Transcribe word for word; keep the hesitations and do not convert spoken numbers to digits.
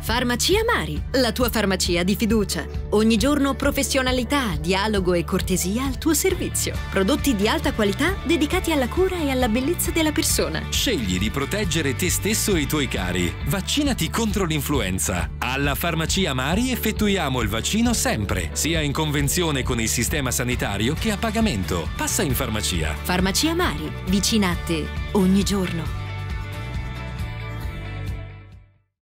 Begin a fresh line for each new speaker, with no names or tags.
Farmacia Mari, la tua farmacia di fiducia. Ogni giorno professionalità, dialogo e cortesia al tuo servizio. Prodotti di alta qualità dedicati alla cura e alla bellezza della persona.
Scegli di proteggere te stesso e i tuoi cari. Vaccinati contro l'influenza. Alla Farmacia Mari effettuiamo il vaccino sempre, sia in convenzione con il sistema sanitario che a pagamento. Passa in farmacia.
Farmacia Mari, vicina a te, ogni giorno.